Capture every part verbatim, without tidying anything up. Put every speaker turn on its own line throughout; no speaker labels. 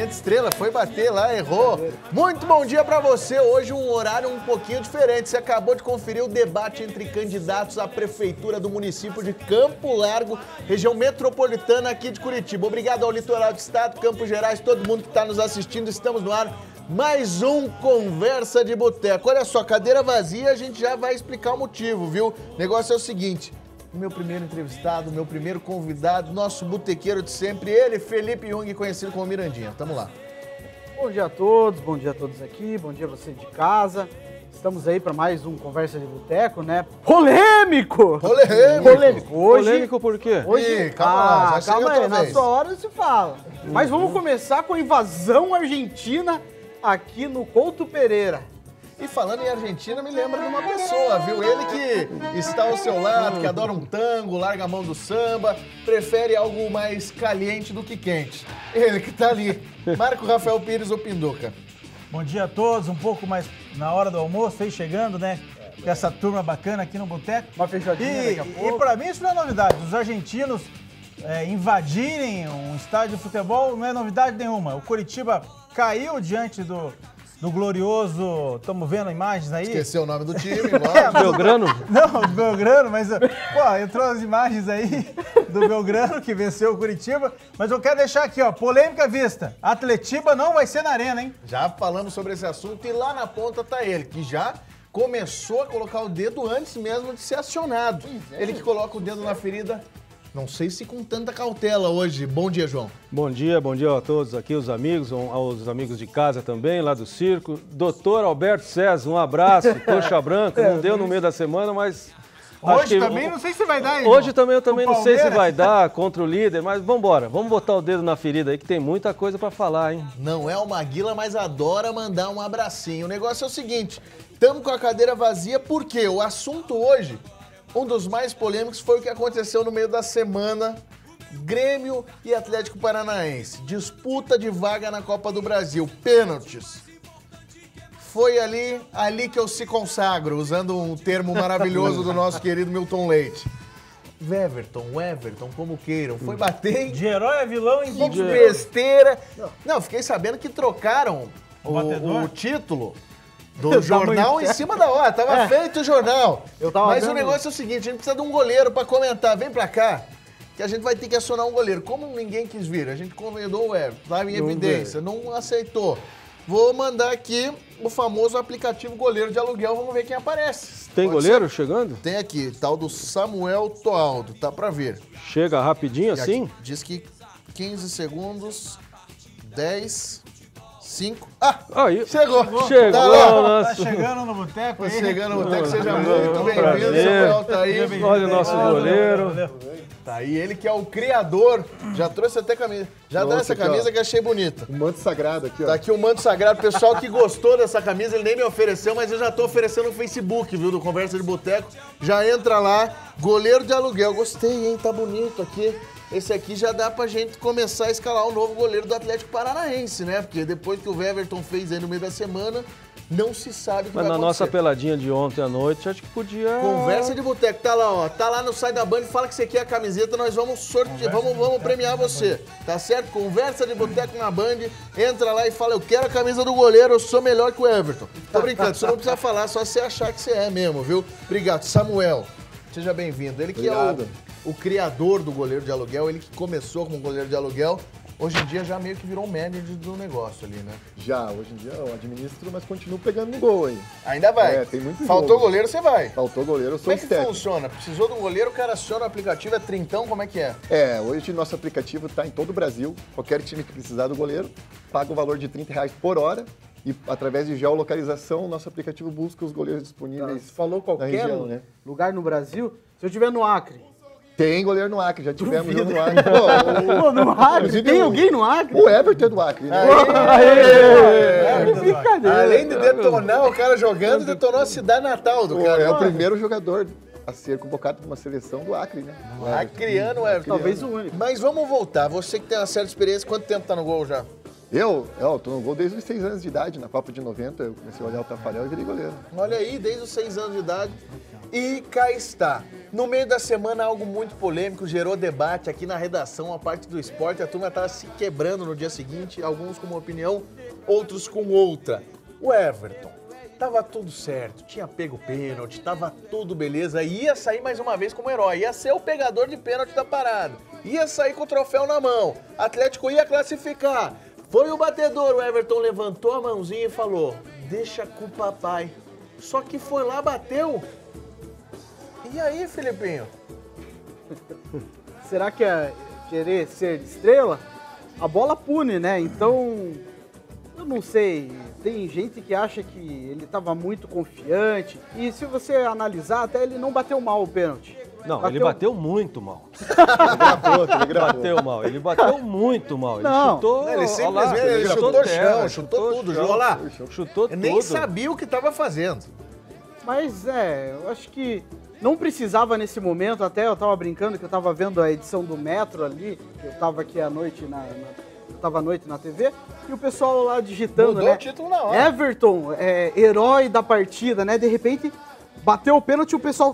Grande Estrela, foi bater lá, errou. Muito bom dia pra você. Hoje um horário um pouquinho diferente. Você acabou de conferir o debate entre candidatos à prefeitura do município de Campo Largo, região metropolitana aqui de Curitiba. Obrigado ao Litoral do Estado, Campos Gerais, todo mundo que está nos assistindo. Estamos no ar. Mais um Conversa de Boteco. Olha só, cadeira vazia, a gente já vai explicar o motivo, viu? O negócio é o seguinte, o meu primeiro entrevistado, o meu primeiro convidado, nosso botequeiro de sempre, ele, Felipe Jung, conhecido como Mirandinha. Tamo lá.
Bom dia a todos, bom dia a todos aqui, bom dia a você de casa. Estamos aí para mais um Conversa de Boteco, né? Polêmico!
Polêmico!
Polêmico! Hoje,
Polêmico por quê?
Hoje,
Ih, calma lá,
ah,
já
calma
chega
aí, na sua hora se fala. Uhum. Mas vamos começar com a invasão argentina aqui no Couto Pereira.
E falando em Argentina, me lembra de uma pessoa, viu? Ele que está ao seu lado, que adora um tango, larga a mão do samba, prefere algo mais caliente do que quente. Ele que tá ali, Marco Rafael Pires, o Pinduca.
Bom dia a todos, um pouco mais na hora do almoço, aí chegando, né? Com essa turma bacana aqui no Boteco.
Uma fechadinha
e,
daqui a pouco.
E pra mim isso não é novidade. Os argentinos é, invadirem um estádio de futebol não é novidade nenhuma. O Coritiba caiu diante do, do glorioso... Estamos vendo imagens aí?
Esqueceu o nome do time, igual.
É, Belgrano?
Não, do Belgrano, mas... Pô, entrou as imagens aí do Belgrano, que venceu o Curitiba. Mas eu quero deixar aqui, ó, polêmica vista. Atletiba não vai ser na arena, hein?
Já falamos sobre esse assunto e lá na ponta tá ele, que já começou a colocar o dedo antes mesmo de ser acionado. Ele que coloca o dedo na ferida, não sei se com tanta cautela hoje. Bom dia, João.
Bom dia, bom dia a todos aqui, os amigos, aos amigos de casa também, lá do circo. Doutor Alberto César, um abraço, coxa branca, não deu no meio da semana, mas...
Hoje
acho que
também não sei se vai dar, hein?
Hoje também eu também
O
não sei se
Palmeiras.
vai dar contra o líder, mas vamos embora, vamos botar o dedo na ferida aí que tem muita coisa pra falar, hein?
Não é uma guila, mas adora mandar um abracinho. O negócio é o seguinte, estamos com a cadeira vazia porque o assunto hoje, um dos mais polêmicos, foi o que aconteceu no meio da semana. Grêmio e Atlético Paranaense. Disputa de vaga na Copa do Brasil. Pênaltis. Foi ali, ali que eu se consagro, usando um termo maravilhoso do nosso querido Milton Leite. Everton, o Everton, como queiram. Foi bater
De herói a vilão em
que besteira. Não, fiquei sabendo que trocaram o,
batedor?
o título do jornal em cima da hora. Tava feito o jornal.
Eu tava
Mas
vendo.
o negócio é o seguinte, a gente precisa de um goleiro pra comentar. Vem pra cá, que a gente vai ter que acionar um goleiro. Como ninguém quis vir, a gente convidou o Everton, estava em evidência, não aceitou. Vou mandar aqui o famoso aplicativo goleiro de aluguel, vamos ver quem aparece.
Tem
Pode
goleiro
ser?
chegando?
Tem aqui, tal do Samuel Toaldo, tá pra ver.
Chega rapidinho
E
assim?
aqui diz que quinze segundos, dez, cinco... Ah!
Aí,
Chegou!
chegou,
Tá lá.
Tá
nosso...
chegando no Boteco aí.
Chegando no Boteco, seja
Não,
muito
não,
bem-vindo,
prazer.
Samuel tá aí.
Olha o nosso
Valeu,
goleiro.
valeu.
Tá aí, ele que é o criador, já trouxe até camisa. Já dá
Nossa,
essa
aqui,
camisa
ó.
que achei bonita.
Um manto sagrado aqui, ó.
Tá aqui o manto sagrado, pessoal que gostou dessa camisa, ele nem me ofereceu, mas eu já tô oferecendo no Facebook, viu, do Conversa de Boteco. Já entra lá, goleiro de aluguel. Gostei, hein, tá bonito aqui. Esse aqui já dá pra gente começar a escalar o novo goleiro do Atlético Paranaense, né? Porque depois que o Everton fez aí no meio da semana, não se sabe o que
Mas
vai
na nossa
acontecer.
peladinha de ontem à noite, acho que podia...
Conversa de Boteco, tá lá, ó. Tá lá no site da Band, fala que você quer a camiseta, nós vamos sortear, vamos, vamos premiar você. Tá certo? Conversa de Boteco na Band, entra lá e fala, eu quero a camisa do goleiro, eu sou melhor que o Everton. Tô brincando, você não precisa falar, só você achar que você é mesmo, viu? Obrigado. Samuel, seja bem-vindo. Ele que
Obrigado.
é o, o criador do goleiro de aluguel, ele que começou como goleiro de aluguel, hoje em dia já meio que virou manager do negócio ali, né?
Já, hoje em dia eu administro, mas continuo pegando no gol aí.
Ainda vai.
É, tem muito
Faltou
jogo.
goleiro, você vai.
Faltou goleiro, eu sou
Como é que
estético.
funciona? Precisou de um goleiro, o cara aciona o aplicativo, é trintão, como é que é?
É, hoje nosso aplicativo está em todo o Brasil. Qualquer time que precisar do goleiro, paga o valor de trinta reais por hora. E através de geolocalização, nosso aplicativo busca os goleiros disponíveis.
Você falou qualquer
região, né?
lugar no Brasil. Se eu estiver no Acre.
Tem goleiro no Acre, já tivemos jogo no Acre. Pô,
Pô, no Acre?
Inclusive,
Tem
o-
alguém no Acre?
o Everton é do Acre, né?
É,
Brincadeira.
além de detonar o cara jogando, detonou a cidade natal do
Pô,
cara.
é o primeiro jogador a ser convocado para uma seleção do Acre, né?
Acriano, é.
Talvez o único.
Mas vamos voltar. Você que tem uma certa experiência, quanto tempo tá no gol já?
Eu, eu tô no gol desde os seis anos de idade. Na Copa de noventa, eu comecei a olhar o Tafarel e virei goleiro.
Olha aí, desde os seis anos de idade. E cá está. No meio da semana, algo muito polêmico gerou debate aqui na redação, a parte do esporte. A turma estava se quebrando no dia seguinte, alguns com uma opinião, outros com outra. O Everton, tava tudo certo, tinha pego o pênalti, tava tudo beleza, ia sair mais uma vez como herói, ia ser o pegador de pênalti da parada, ia sair com o troféu na mão, Atlético ia classificar. Foi o batedor, o Everton levantou a mãozinha e falou, deixa com o papai. Só que foi lá, bateu. E aí, Filipinho?
Será que é querer ser estrela? A bola pune, né? Então, eu não sei. Tem gente que acha que ele estava muito confiante. E se você analisar, até ele não bateu mal o pênalti.
Não,
bateu...
ele bateu muito mal.
Ele gravou, ele gravou.
Bateu mal, ele bateu muito mal. Ele
Não.
chutou.
Ele simplesmente
lá,
ele chutou
terra,
chão, chutou tudo,
chão,
João, lá.
Chutou
Eu
tudo.
nem sabia o que estava fazendo.
Mas é, eu acho que não precisava nesse momento, até eu tava brincando que eu tava vendo a edição do Metro ali, que eu tava aqui à noite na, na eu tava à noite na T V, e o pessoal lá digitando,
Mudou
né?
o título na hora.
Everton, é, herói da partida, né? De repente, bateu o pênalti e o pessoal,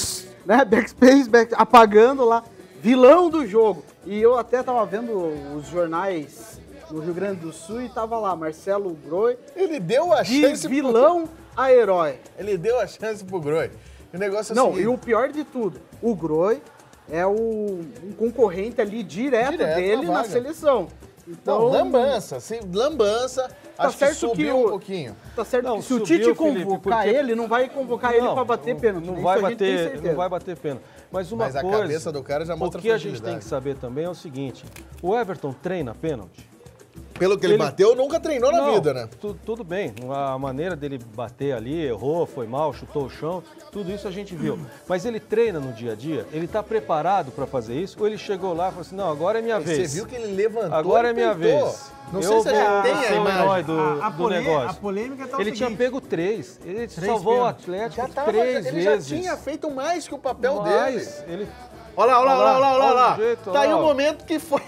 né? Backspace, back, apagando lá, vilão do jogo. E eu até tava vendo os jornais no Rio Grande do Sul e tava lá, Marcelo Groi,
Ele deu a
de
chance
vilão a herói.
Pro... Ele deu a chance pro Groi. O negócio é o
Não,
seguinte,
e o pior de tudo, o Groi é o, um concorrente ali direto,
Direto
dele
na
na
vaga.
seleção. Então,
Não, lambança, sim, lambança.
Tá
Acho que
certo
subiu
que o-
um pouquinho.
Tá certo
Não,
que se o
subiu,
Tite
Felipe,
convocar
porque-
ele, não vai convocar ele pra bater pênalti.
Não
Isso
vai
a gente tem
bater,
certeza.
não vai bater pênalti. Mas uma
Mas a
coisa,
cabeça do cara já mostra
o que a gente
fragilidade.
tem que saber também é o seguinte, o Everton treina pênalti?
Pelo que ele,
Ele-
bateu, nunca treinou na
Não,
vida, né?
tu- tudo bem, a maneira dele bater ali, errou, foi mal, chutou o chão, tudo isso a gente viu. Mas ele treina no dia a dia? Ele está preparado para fazer isso? Ou ele chegou lá e falou assim, não, agora é minha
Você
vez.
viu que ele levantou
Agora
e
é minha
peitou.
vez.
Não
Eu
sei se a
vou
gente tem
ser
a
o herói
imagem.
do,
A, a
do
polê-
negócio.
a polêmica tá o
Ele tinha
seguinte,
pego três. Ele
Três
salvou o
pênaltis.
Atlético
Já tava,
três
ele
vezes.
já tinha feito mais que o papel dele.
Mas ele
Olha lá, olha lá, olha lá, olha lá.
olha
olha lá.
o jeito,
Tá aí
olha
um
lá.
momento que foi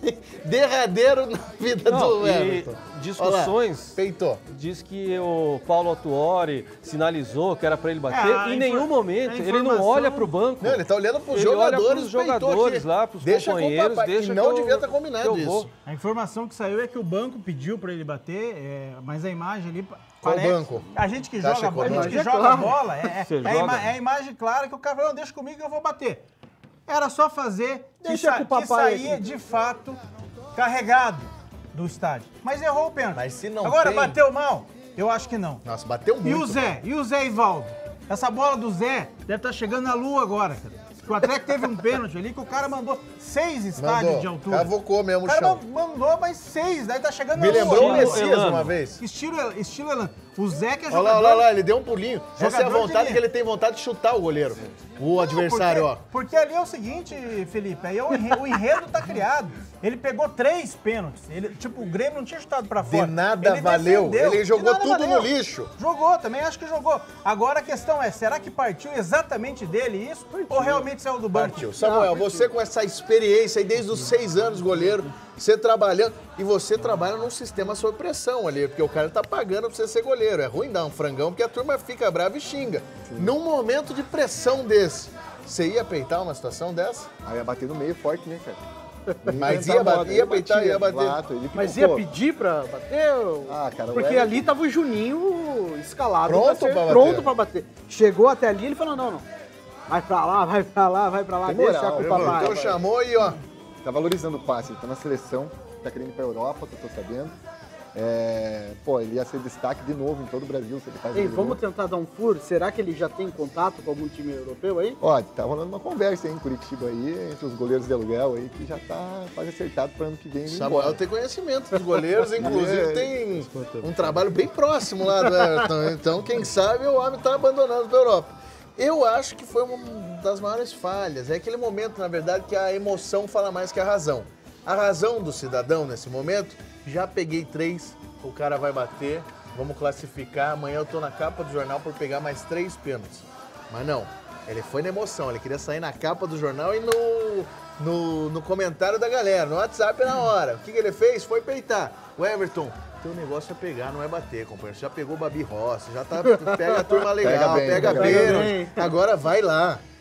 derradeiro na vida
Não,
do
e
Everton.
discussões.
Olha lá, peitou.
Diz que o Paulo Autuori sinalizou que era para ele bater.
É, a
em
infor-
nenhum momento.
a
Ele não
informação-
olha pro banco.
Não, ele tá olhando pros
Ele olha
jogadores,
pros
peitou
jogadores
aqui.
lá, pros
Deixa com o
companheiros,
papai.
deixa
E não
que eu-
devia estar
que
combinado
eu
isso.
vou.
A informação que saiu é que o banco pediu pra ele bater, é, mas a imagem ali pa-
Qual
parece...
banco?
A gente que
Caixa
joga, a gente que
Econômica.
joga
Claro.
bola, é, é,
Você
é a
joga?
ima- é a imagem clara que o cara falou, não, deixa comigo que eu vou bater. Era só fazer que,
Deixa
sa-
com o
que
papai
saía
aqui.
de fato carregado do estádio. Mas errou o pênalti.
Mas se não
Agora,
tem-
bateu mal? Eu acho que não.
Nossa, bateu muito.
E o Zé? E o Zé Ivaldo? Essa bola do Zé deve estar chegando na lua agora, cara. O Atlético teve um pênalti ali que o cara mandou seis estádios
Mandou.
de altura.
Cavocou mesmo
O
o
cara
chão.
man- mandou mais seis, daí tá chegando
Me
na
lembrou o
lua.
Messias
Elano.
uma vez.
Estilo, estilo Elan. O Zé que é
Olha
jogador...
lá, olha lá, olha lá, ele deu um pulinho. Essa é a
Jogador
vontade
de-
que ele tem vontade de chutar o goleiro. O
Não,
adversário,
porque,
ó.
Porque ali é o seguinte, Felipe, aí é o enredo, o enredo tá criado. Ele pegou três pênaltis. Ele, tipo, o Grêmio não tinha chutado pra fora.
De nada
Ele
valeu.
defendeu.
Ele
De
jogou
nada
tudo
valeu.
no lixo.
Jogou, também acho que jogou. Agora a questão é, será que partiu exatamente dele isso? Ou realmente saiu do banco?
Partiu. Samuel, você com essa experiência aí desde os seis anos, goleiro, você trabalhando, e você trabalha num sistema sob pressão ali, porque o cara tá pagando pra você ser goleiro. É ruim dar um frangão, porque a turma fica brava e xinga. Num momento de pressão desse, você ia peitar uma situação dessa?
Aí ia bater no meio forte, né, cara?
Mas
Inventar
ia
moda,
bater,
ele
ia peitar,
batia,
ia bater.
exato, ele
Mas
pipocou.
ia pedir pra bater? ou-
Ah, cara, o
Porque
Everton-
ali tava o Juninho escalado
Pronto
pra ser,
pra bater.
pronto pra bater. Chegou até ali, ele falou, não, não. Vai pra lá, vai pra lá, vai pra lá,
Tem
deixa
moral,
com o
eu
papai.
Então chamou e ó.
Tá valorizando o passe, ele tá na seleção, tá querendo ir pra Europa, que eu tô sabendo. É, pô, ele ia ser destaque de novo em todo o Brasil, se ele faz
Ei,
aquele
vamos
gol.
tentar dar um furo? Será que ele já tem contato com algum time europeu aí?
Ó, tá rolando uma conversa aí em Curitiba aí, entre os goleiros de aluguel aí, que já tá quase acertado para ano que vem. ele ir
Samuel
embora.
tem conhecimento dos goleiros, inclusive
É.
tem um trabalho bem próximo lá do Everton. Então, quem sabe o homem tá abandonando pra Europa. Eu acho que foi uma das maiores falhas. É aquele momento, na verdade, que a emoção fala mais que a razão. A razão do cidadão nesse momento, já peguei três, o cara vai bater, vamos classificar. Amanhã eu tô na capa do jornal por pegar mais três pênaltis. Mas não, ele foi na emoção, ele queria sair na capa do jornal e no, no, no comentário da galera, no WhatsApp na hora. O que, que ele fez? Foi peitar. O Everton, teu negócio é pegar, não é bater, companheiro. Você já pegou o Babi Rossi, já tá, pega a turma legal,
Pega bem,
pega,
pega
bem.
pênalti. Agora vai lá.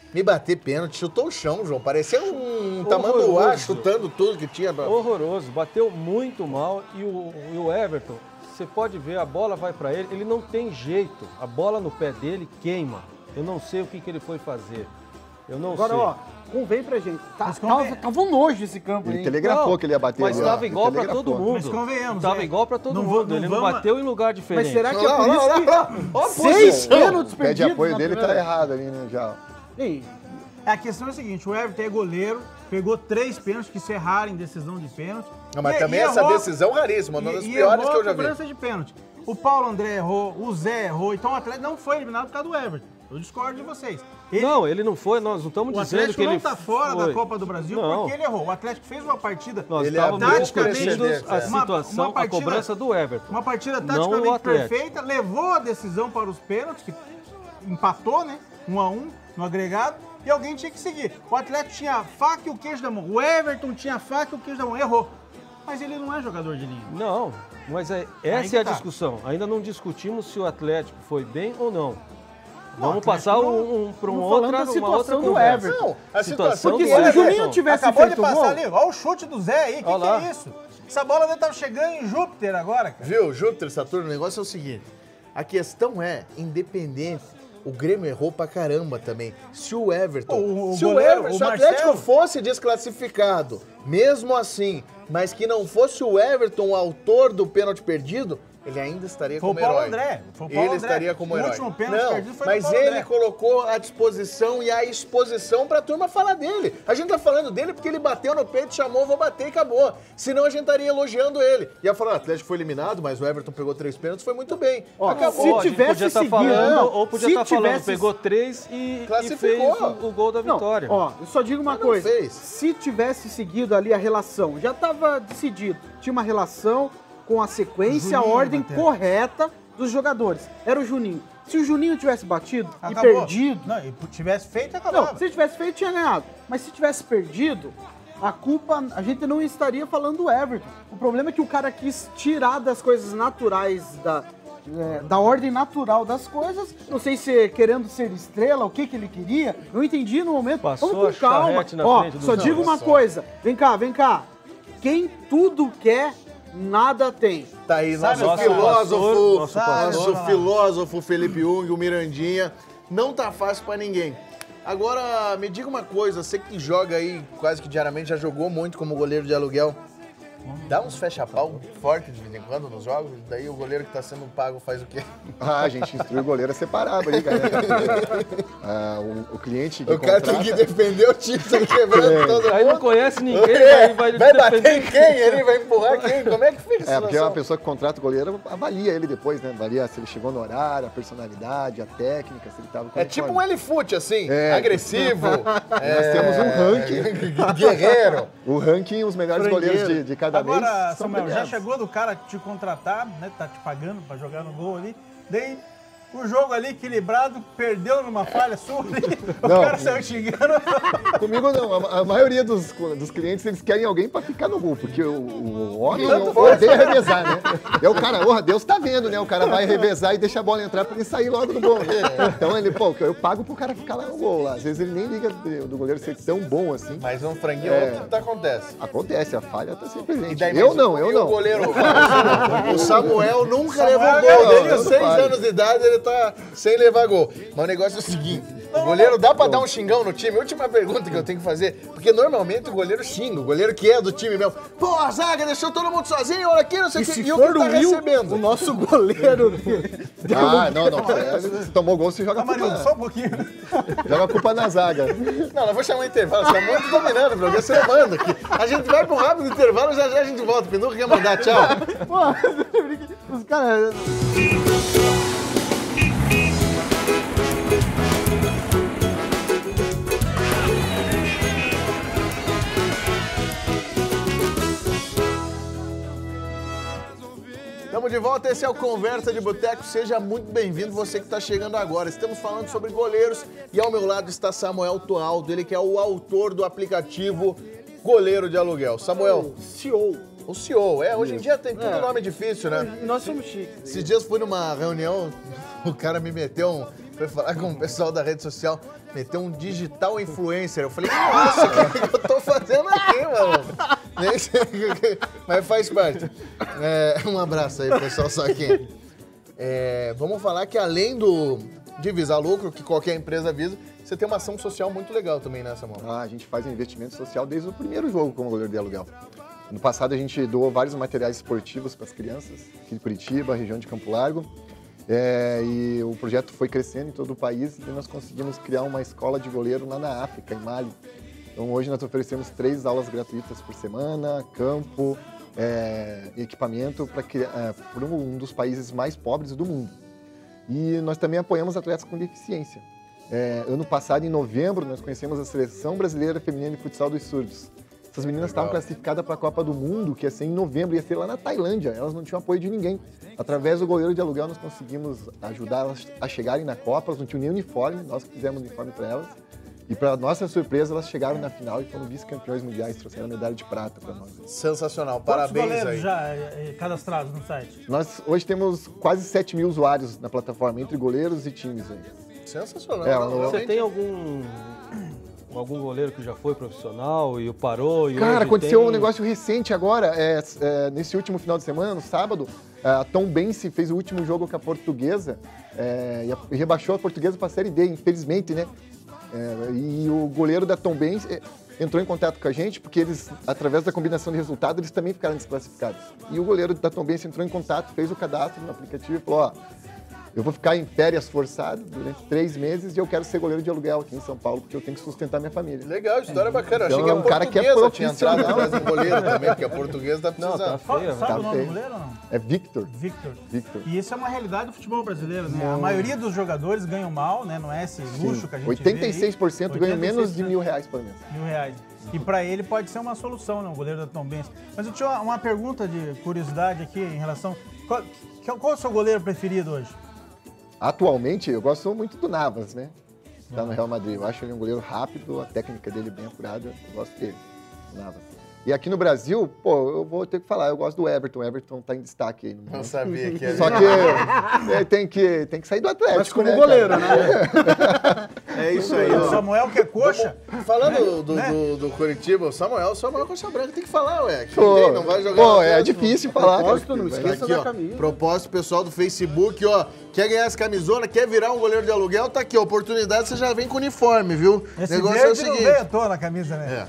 Me bater pênalti, chutou o chão, João. Parecia um
Horroroso.
tamanduá chutando tudo que tinha.
Horroroso, bateu muito mal e o, e o Everton, você pode ver, a bola vai pra ele, ele não tem jeito. A bola no pé dele queima. Eu não sei o que, que ele foi fazer. Eu não
Agora,
sei.
ó, convém pra gente. Tá,
Mas convém-
tava, tava um nojo esse campo
Ele
aí.
telegrafou
Não,
que ele ia bater
Mas
ali, ó.
tava
Ele
igual pra
telegrafou.
todo mundo.
Mas convenhamos,
Tava
é.
igual pra todo
Não
mundo.
vou-
ele
não
não
vamos-
bateu em lugar diferente.
Mas será que é
Olha lá,
por isso
olha lá, olha lá.
que
Ó a
seis
posição.
pênaltis
O pé de
perdidos
apoio
na
dele tá
primeira-
errado ali, né, já.
Ih,
A questão é a seguinte, o Everton é goleiro, pegou três pênaltis que se erraram em decisão de pênalti.
Não, mas
E-
também
e
essa
errou-
decisão raríssima, uma das
e- e
piores
errou
que eu
a
já vi.
cobrança de pênalti. O Paulo André errou, o Zé errou, então o Atlético não foi eliminado por causa do Everton. Eu discordo de vocês. Ele-
Não, ele não foi, nós não estamos
o
dizendo
Atlético
que
não
ele
tá fora
foi.
da Copa do Brasil
Não.
porque ele errou. O Atlético fez uma partida,
Nós
Ele
estávamos
abriu
taticamente,
discutindo a
é.
uma-
situação,
uma partida-
a cobrança do Everton.
uma partida
Não o
taticamente
Atlético.
perfeita, levou a decisão para os pênaltis, que empatou, né? Um a um no agregado, e alguém tinha que seguir. O Atlético tinha a faca e o queijo da mão. O Everton tinha a faca e o queijo da mão. Errou. Mas ele não é jogador de linha.
Não, mas é,
Aí
essa
que
é a
tá.
discussão. Ainda não discutimos se o Atlético foi bem ou não.
Não,
Vamos
o Atlético
passar
não-
um, um, para uma
não falando
outra,
da
uma
situação
outra
do
conversa.
Everton.
Não, a
Situação
situação
do
Porque
do
se o
Everton.
Juninho tivesse
Acabou de
feito o
passar
gol...
ali. Olha o chute do Zé aí. O que,
Olha
que
lá.
é isso? Essa bola deve estar chegando em Júpiter agora, cara.
Viu, Júpiter, Saturno, o negócio é o seguinte. A questão é, independente, o Grêmio errou pra caramba também. Se o Everton,
O- o
se o,
goleiro,
Everton,
o
se o Atlético
Marcelo-
fosse desclassificado, mesmo assim, mas que não fosse o Everton o autor do pênalti perdido, ele ainda estaria
Foi o
como
Paulo
herói.
André, foi o Paulo
ele
André.
estaria como
O
herói.
último pênalti
não,
perdido foi do
mas
Paulo
ele
André.
colocou a disposição e a exposição pra turma falar dele. A gente tá falando dele porque ele bateu no peito, chamou, vou bater e acabou. Senão a gente estaria elogiando ele. Ia falar, o Atlético foi eliminado, mas o Everton pegou três pênaltis, foi muito bem.
Ó,
acabou.
se
Ou a gente
tivesse
podia estar
seguido,
falando,
não,
ou podia
se
estar falando,
tivesse-
pegou três e, e
Classificou.
fez o, o gol da
Não,
vitória.
ó, eu só digo uma
Mas não
coisa.
fez.
Se tivesse seguido ali a relação, já estava decidido. Tinha uma relação com a sequência, a
Juninho
ordem
bateu.
correta dos jogadores. Era o Juninho. Se o Juninho tivesse batido e
Acabou.
perdido...
Não, e tivesse feito, acabava.
Não, se tivesse feito, tinha ganhado. Mas se tivesse perdido, a culpa, a gente não estaria falando do Everton. O problema é que o cara quis tirar das coisas naturais, da, é, da ordem natural das coisas. Não sei se querendo ser estrela, o que, que ele queria. Não entendi no momento.
Passou
Vamos
a
com calma.
charrete na
Ó,
frente dos
só
outros.
digo uma coisa. Vem cá, vem cá. Quem tudo quer, nada tem.
Tá aí,
Sabe,
nosso
nosso
filósofo,
pastor,
nosso,
nosso
pastor.
filósofo Felipe Jung, o Mirandinha. Não tá fácil pra ninguém. Agora, me diga uma coisa, você que joga aí quase que diariamente, já jogou muito como goleiro de aluguel. Dá uns fecha-pau forte de vez em quando nos jogos, daí o goleiro que tá sendo pago faz o quê?
Ah, a gente instrui o goleiro a separar ali, cara. Ah, o, o cliente que
O cara tem
contrata...
que defender o time, tá quebrando todo
Aí não
mundo.
conhece ninguém,
É,
vai,
vai bater
defender.
em quem? Ele vai empurrar quem? Como é que fica essa
É, porque a
situação?
pessoa que contrata o goleiro avalia ele depois, né? Avalia se ele chegou no horário, a personalidade, a técnica, se ele tava com
É tipo um L-Foot, assim,
É.
agressivo.
Nós temos um ranking.
Guerreiro.
O ranking, os melhores
Frangueiro.
goleiros de, de cada
Agora,
mês. são
Samuel, já
premiados.
chegou do cara te contratar, né? Tá te pagando pra jogar no gol ali. Daí, o jogo ali equilibrado, perdeu numa falha sua. O
Não.
cara saiu xingando.
Comigo não, a, a maioria dos, dos clientes eles querem alguém pra ficar no gol, porque o, o homem
Tanto
odeia revezar, né? E aí o cara, oh, Deus tá vendo, né? O cara vai revezar e deixa a bola entrar pra ele sair logo do gol, né? Então ele, pô, eu pago pro cara ficar lá no gol lá. Às vezes ele nem liga do do goleiro ser tão bom assim.
Mas um franguinho
É.
outro acontece.
Acontece, a falha tá sempre
E
presente.
daí,
Eu
mas
não,
o-
eu
e
não.
O goleiro, o Samuel nunca
Samuel
levou
é
gol.
goleiro,
Desde os seis
vale.
anos de idade ele tá sem levar gol. Mas o negócio é o seguinte: o goleiro dá pra dar um xingão no time? Última pergunta que eu tenho que fazer. Porque normalmente o goleiro xinga, o goleiro que é do time mesmo. Pô, a zaga deixou todo mundo sozinho, olha aqui, não sei o
E
que.
se
E o
for
que tá
o Will,
recebendo?
o nosso goleiro...
Ah, não, não. Se tomou gol, você joga a
Amarildo,
culpa,
só um pouquinho.
joga a culpa na zaga.
Não, nós vamos chamar um intervalo. Você tá muito dominando, bro. Você não manda aqui. A gente vai pra um rápido intervalo, já já a gente volta. O Pinduca quer mandar tchau.
Pô, os caras...
Estamos de volta, esse é o Conversa de Boteco. Seja muito bem-vindo, você que está chegando agora. Estamos falando sobre goleiros e ao meu lado está Samuel Toaldo, ele que é o autor do aplicativo Goleiro de Aluguel. Samuel,
C E O.
o C E O, é, hoje em dia tem tudo
É.
nome difícil, né?
Nós somos chiques.
Esses dias fui numa reunião, o cara me meteu um... foi falar com o pessoal da rede social, meteu um digital influencer. Eu falei, nossa, o que, que eu tô fazendo aqui, mano? Mas faz parte. É, um abraço aí, pessoal, só aqui. É, vamos falar que além do, de visar lucro, que qualquer empresa visa, você tem uma ação social muito legal também, né, Samuel?
Ah, a gente faz um investimento social desde o primeiro jogo como goleiro de aluguel. No passado a gente doou vários materiais esportivos para as crianças aqui de Curitiba, região de Campo Largo. É, e o projeto foi crescendo em todo o país e nós conseguimos criar uma escola de goleiro lá na África, em Mali. Então hoje nós oferecemos três aulas gratuitas por semana, campo, é, equipamento para é, um dos países mais pobres do mundo. E nós também apoiamos atletas com deficiência. É, ano passado, em novembro, nós conhecemos a Seleção Brasileira Feminina de Futsal dos Surdos. Essas meninas estavam classificadas para a Copa do Mundo, que ia ser em novembro, ia ser lá na Tailândia. Elas não tinham apoio de ninguém. Através do goleiro de aluguel, nós conseguimos ajudar elas a chegarem na Copa. Elas não tinham nem uniforme, nós que fizemos uniforme para elas. E, para nossa surpresa, elas chegaram na final e foram vice-campeões mundiais, trouxeram a medalha de prata para nós.
Sensacional,
Quantos
parabéns
goleiros
aí.
já é, cadastrados no site?
Nós hoje temos quase sete mil usuários na plataforma, entre goleiros e times aí.
Sensacional.
É,
não,
não-
realmente.
Você tem algum algum goleiro que já foi profissional e o parou? E
Cara,
hoje
aconteceu
tem...
um negócio recente agora, é, é, nesse último final de semana, no sábado, a Tom Bense fez o último jogo com a Portuguesa é, e, a, e rebaixou a Portuguesa para a Série D, infelizmente, né? É, e o goleiro da Tom Bense é, entrou em contato com a gente, porque eles, através da combinação de resultados, eles também ficaram desclassificados. E o goleiro da Tom Bense entrou em contato, fez o cadastro no aplicativo e falou, ó, eu vou ficar em férias forçado durante três meses e eu quero ser goleiro de aluguel aqui em São Paulo, porque eu tenho que sustentar minha família.
Legal, história bacana. Eu achei
Então,
que a
é um cara que é
portuguesa tinha entrado
profissional.
atrás do goleiro também, porque a portuguesa tá
Não,
precisando.
tá
Qual-
feio.
Sabe
Tá
o nome
feio.
do goleiro ou não?
É Victor.
Victor.
Victor.
E isso é uma realidade do futebol brasileiro, né? A maioria dos jogadores ganham mal, né? Não é esse luxo que a gente
oitenta e seis por cento
vê aí.
ganham menos de
oitenta e seis por cento
mil reais por mês.
Mil reais. E pra ele pode ser uma solução, né? O goleiro da Tom Benz. Mas eu tinha uma, uma pergunta de curiosidade aqui em relação... Qual, qual, qual é o seu goleiro preferido hoje?
Atualmente, eu gosto muito do Navas, né? Tá no Real Madrid. Eu acho ele um goleiro rápido, a técnica dele bem apurada. Eu gosto dele, do Navas. E aqui no Brasil, pô, eu vou ter que falar, eu gosto do Everton. O Everton tá em destaque aí no mundo.
Não sabia que era.
Só que é, tem que tem que sair do Atlético,
Mas como
né,
goleiro,
cara?
né?
É isso aí,
O
ó.
Samuel que é coxa.
Falando do,
Né?
do, do Curitiba, o Samuel, o Samuel Coxa Branca tem que falar, ué. Que
Pô,
tem, não vai jogar
pô,
no
é
Atlético.
difícil falar, cara.
Propósito, não esqueça
Aqui,
da
ó,
camisa.
propósito pessoal do Facebook, ó, quer ganhar essa camisona, quer virar um goleiro de aluguel, tá aqui, ó, oportunidade, você já vem com uniforme, viu?
Esse
o negócio é o
verde não
seguinte,
veio à toa na camisa, né?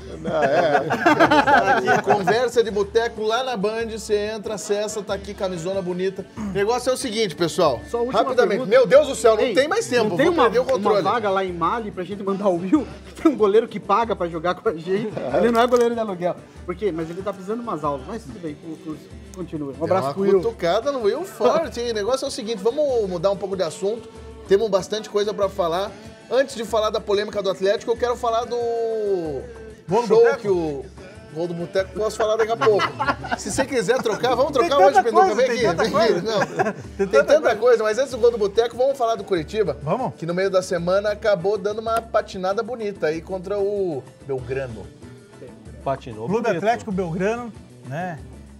aqui, conversa de boteco lá na Band, você entra, acessa, tá aqui, camisona bonita. O negócio é o seguinte, pessoal,
Só a última
rapidamente,
pergunta.
meu Deus do céu, não
Ei,
tem mais tempo,
Não tem
vou
uma,
perder o
uma
controle.
vaga lá em Mali pra gente mandar o Will, que tem um goleiro que paga pra jogar com a gente. Ele não é goleiro de aluguel. Por quê? Mas ele tá precisando de umas aulas. Mas tudo bem, o curso continua. Um
Deu
abraço
uma
pro Will.
cutucada no Will forte, hein? O negócio é o seguinte, vamos mudar um pouco de assunto. Temos bastante coisa pra falar. Antes de falar da polêmica do Atlético, eu quero falar do
Gol do
show
Boteco?
que o Gol do Boteco posso falar daqui a pouco. Se você quiser trocar, vamos
Tem
trocar hoje,
tanta
Pinduca.
coisa,
Vem
tem
aqui,
tanta
vem
coisa.
aqui. Não,
Tem
tem
tanta
tanta coisa, mas antes do Gol do Boteco, vamos falar do Curitiba.
Vamos?
Que no meio da semana acabou dando uma patinada bonita aí contra o Belgrano.
Patinou.
Clube
bonito.
Atlético Belgrano, né?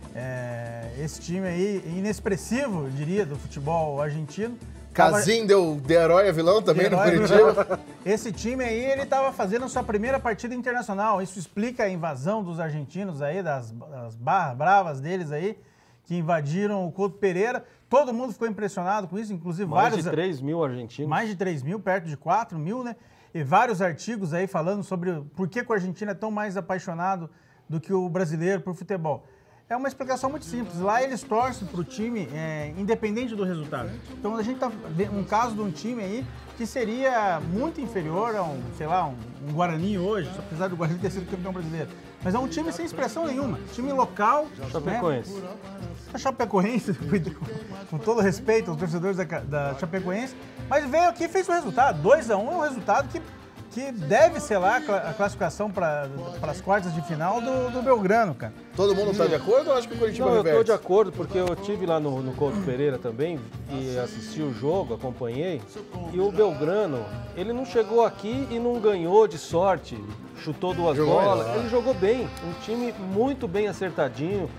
É, esse time aí, inexpressivo, eu diria, do futebol argentino. Tava-
Casim deu de herói a vilão também no
Herói.
Curitiba.
Esse time aí, ele estava fazendo a sua primeira partida internacional. Isso explica a invasão dos argentinos aí, das, das barras bravas deles aí, que invadiram o Couto Pereira. Todo mundo ficou impressionado com isso, inclusive
Mais
vários...
de três mil argentinos.
Mais de três mil, perto de quatro mil, né? E vários artigos aí falando sobre por que, que o argentino é tão mais apaixonado do que o brasileiro por futebol. É uma explicação muito simples. Lá eles torcem para o time é, independente do resultado. Então a gente tá vendo um caso de um time aí que seria muito inferior a um, sei lá, um, um Guarani hoje, apesar do Guarani ter sido campeão brasileiro. Mas é um time sem expressão nenhuma. Time local,
Chapecoense.
né? A Chapecoense, com todo respeito aos torcedores da, da Chapecoense, mas veio aqui e fez o resultado. dois a um é um resultado que, que deve selar a classificação para as quartas de final do, do Belgrano, cara.
Todo mundo tá de acordo ou acho que o Curitiba
Não, eu tô
reverte?
de acordo, porque eu tive lá no, no Couto Pereira também e assisti o jogo, acompanhei. E o Belgrano, ele não chegou aqui e não ganhou de sorte, chutou duas
Jogou
bolas.
melhor.
Ele jogou bem, um time muito bem acertadinho.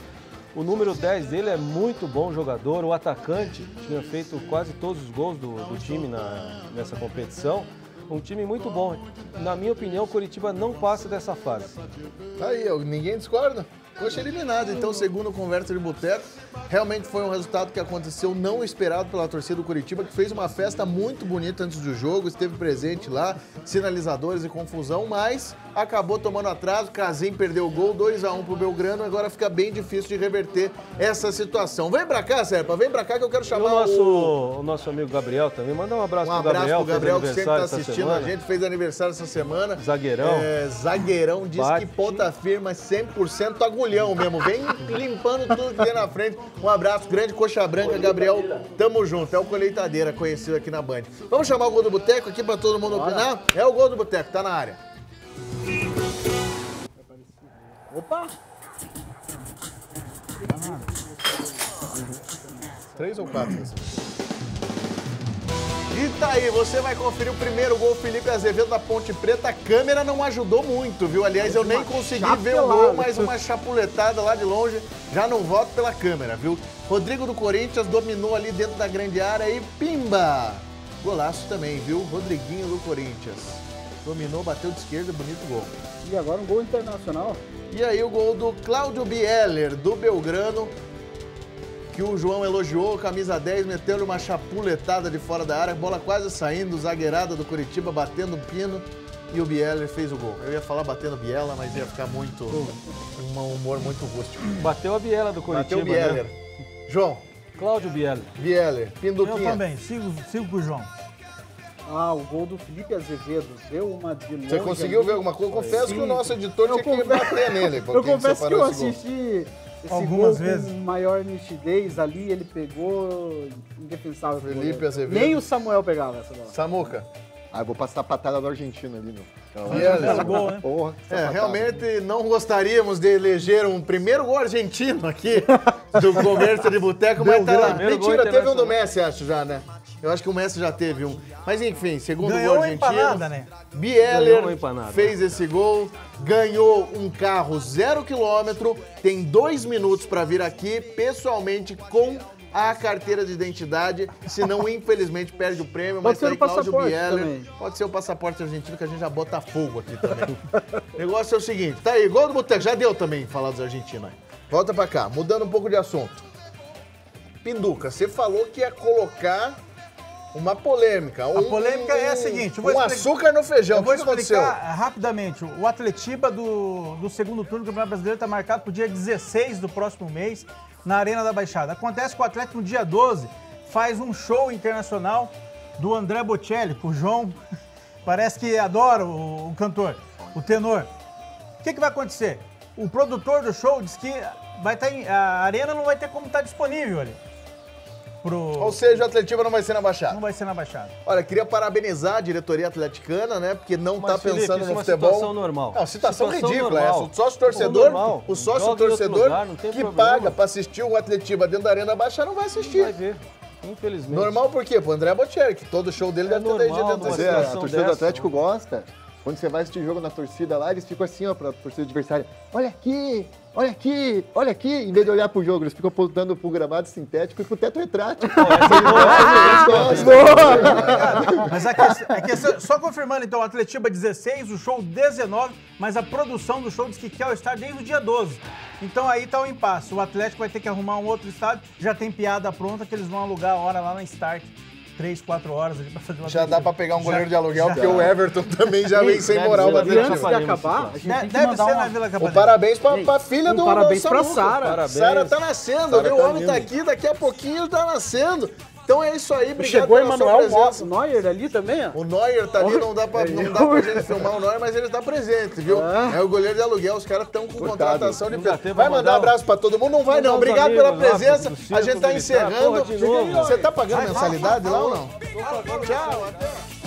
O número dez dele é muito bom jogador, o atacante tinha feito quase todos os gols do, do time na, nessa competição. Um time muito bom. Na minha opinião, o Coritiba não passa dessa fase.
Aí, ninguém discorda? Coxa eliminado, então, segundo o Conversa de Boteco, realmente foi um resultado que aconteceu não esperado pela torcida do Coritiba, que fez uma festa muito bonita antes do jogo, esteve presente lá, sinalizadores e confusão, mas acabou tomando atraso, Casim perdeu o gol, dois a um pro Belgrano, agora fica bem difícil de reverter essa situação. Vem pra cá, Serpa, vem pra cá que eu quero chamar
o nosso,
o...
o nosso amigo Gabriel também, mandar um abraço
um
pro Gabriel.
Um abraço pro Gabriel, que sempre tá
essa
assistindo
semana.
a gente, fez aniversário essa semana.
Zagueirão.
É, zagueirão, diz
Bate.
que ponta firma, cem por cento agulhão mesmo, vem limpando tudo que tem na frente. Um abraço grande, Coxa Branca, Gabriel, tamo junto, é o Colheitadeira, conhecido aqui na Band. Vamos chamar o Gol do Boteco aqui pra todo mundo opinar? É o Gol do Boteco, tá na área.
Opa!
Três ou quatro? E tá aí, você vai conferir o primeiro gol, Felipe Azevedo da Ponte Preta. A câmera não ajudou muito, viu? Aliás, eu nem consegui ver o gol, mas uma chapuletada lá de longe. Já não voto pela câmera, viu? Rodrigo do Corinthians dominou ali dentro da grande área e pimba! Golaço também, viu? Rodriguinho do Corinthians. Dominou, bateu de esquerda, bonito gol.
E agora um gol internacional.
E aí o gol do Cláudio Bieler, do Belgrano, que o João elogiou, camisa dez, meteu-lhe uma chapuletada de fora da área, bola quase saindo, zagueirada do Coritiba, batendo um pino, e o Bieler fez o gol. Eu ia falar batendo Biela, mas ia ficar muito, um humor muito rústico.
Bateu a Biela do Coritiba,
Bateu o Bieler.
né?
João.
Cláudio Bieler.
Bieler, Pinduquinha.
Eu também, sigo, sigo com o João.
Ah, o gol do Felipe Azevedo. Deu uma de longe.
Você conseguiu
ali.
ver alguma coisa? Confesso
Sim.
que o nosso editor
Eu
tinha que
confesso-
bater nele.
Eu confesso que eu
esse gol.
assisti esse
Algumas
gol
vezes.
com maior nitidez ali, ele pegou indefensável. pro
Felipe
goleiro.
Azevedo.
Nem o Samuel pegava essa bola.
Samuca.
Ah, eu vou passar a patada do argentino ali, meu. Então,
Bieler.
gol, né?
Porra, essa
É,
patada.
realmente não gostaríamos de eleger um primeiro gol argentino aqui do Conversa de Boteco, mas tá lá.
primeiro gol
Mentira, teve um do
internacional.
Messi, acho já, né? Eu acho que o Messi já teve um. Mas enfim, segundo
Ganhou
gol
a
argentino.
empanada, né?
Bieler
Ganhou uma empanada.
fez esse gol, ganhou um carro zero quilômetro, tem dois minutos para vir aqui, pessoalmente com a carteira de identidade, senão infelizmente perde o prêmio, mas
Pode ser
tá aí
o
Cláudio
passaporte
Bieler.
também.
Pode ser o passaporte argentino que a gente já bota fogo aqui também. O negócio é o seguinte, tá aí, gol do Boteco, já deu também falar dos argentinos aí. Volta pra cá, mudando um pouco de assunto. Pinduca, você falou que ia colocar uma polêmica.
A polêmica é a seguinte, eu vou
um
explicar-
açúcar no feijão,
Eu
o
vou
que aconteceu?
explicar rapidamente. O Atletiba do, do segundo turno do Campeonato Brasileiro está marcado para o dia dezesseis do próximo mês, na Arena da Baixada. Acontece que o Atlético, no dia doze, faz um show internacional do André Bocelli, que o João parece que adora o, o cantor, o tenor. O que, que vai acontecer? O produtor do show diz que vai estar em, a Arena não vai ter como estar disponível ali. Pro,
Ou seja, o Atletiba não vai ser na Baixada.
não vai ser na Baixada.
Olha, queria parabenizar a diretoria atleticana, né? Porque não
Mas,
tá
Felipe,
pensando
isso
no
é uma
futebol.
situação normal.
Não, situação,
Situação
ridícula. É.
normal.
O sócio torcedor,
Normal.
o sócio
Joga em outro
torcedor
lugar, não tem
que
problema.
paga pra assistir o Atletiba dentro da Arena Baixada não vai
Não
assistir.
vai ver, infelizmente.
Normal por quê? Pro André Bocelli, que todo show dele
É
deve ter dez dias de
normal,
Mas
antecedência.
é, a
situação
torcida do
dessa,
Atlético gosta. Quando você vai assistir jogo na torcida lá, eles ficam assim, ó, pra torcida adversária. Olha aqui, olha aqui, olha aqui. Em vez de olhar pro jogo, eles ficam apontando pro gramado sintético e pro teto retrátil.
Mas a questão, a questão- só confirmando então, o Atletiba dezesseis, o show dezenove, mas a produção do show diz que quer o estádio desde o dia doze. Então aí tá o impasse. O Atlético vai ter que arrumar um outro estádio, já tem piada pronta que eles vão alugar a hora lá na Start. Três, quatro horas ali pra fazer uma
Já dá pra pegar um goleiro
Já-
de aluguel,
já.
porque o Everton também já vem sem
deve
moral
ser
pra
na
E
Vila
Atlético.
antes de
Capanema,
acabar, a
esse
gente
De-
tem que
Deve
mandar
ser
uma...
na Vila
O
Capanema.
parabéns pra,
Ei,
pra filha
um
do
parabéns
do
pra
Samuca.
Sara.
Parabéns.
Sara tá nascendo,
Sara
viu?
tá
O homem tá
lindo.
aqui, daqui a pouquinho tá nascendo. Então é isso aí, obrigado
Chegou
pela sua
Emanuel
presença.
Neuer ali também, ó.
O Neuer tá ali, não dá pra, não dá pra gente filmar o Neuer, mas ele tá presente, viu?
Ah.
É o goleiro de aluguel, os caras estão com contratação de
Não dá
peso.
tempo
Vai
pra
mandar um
mandar
abraço pra todo mundo? Não vai não,
Mandar os
obrigado pela
amigos lá,
presença.
pro
A
circo
gente tá
militar.
encerrando.
Porra, de novo.
Você tá pagando
Vai, vai,
mensalidade
vai,
lá ou
vai.
não? Tchau, até.